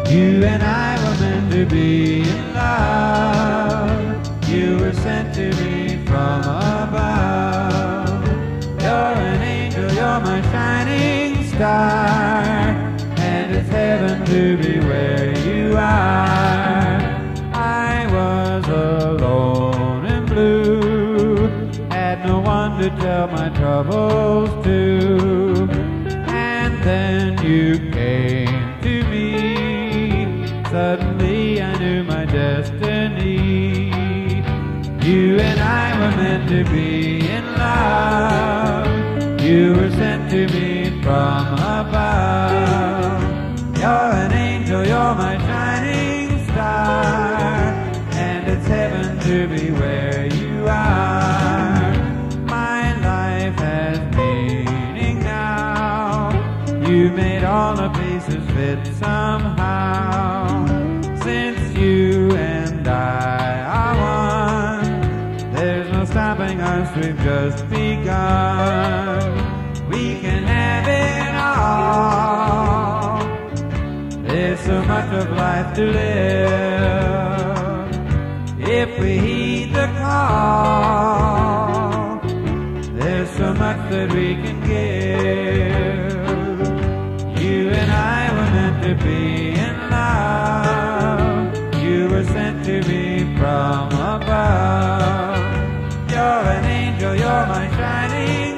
You and I were meant to be in love. You were sent to me from above. You're an angel, you're my shining star, and it's heaven to be where you are. I was alone and blue, had no one to tell my troubles to, and then you came to me. Suddenly I knew my destiny. You and I were meant to be in love. You were sent to me from above. You're an angel, you're my shining star, and it's heaven to be where you are. My life has meaning now. You made all the pieces fit somehow. Since you and I are one, there's no stopping us, we've just begun. We can have it all. There's so much of life to live if we heed the call. There's so much that we can give. You and I were meant to be in love. You were sent to me from above. You're an angel, you're my shining